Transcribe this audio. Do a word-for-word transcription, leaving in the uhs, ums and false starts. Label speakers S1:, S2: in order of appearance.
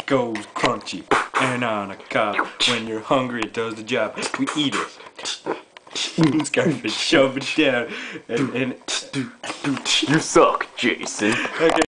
S1: goes crunchy. And on a cob, when you're hungry, it does the job. We eat it. Scarface, shove it down. And, and
S2: You suck, Jason.
S1: okay.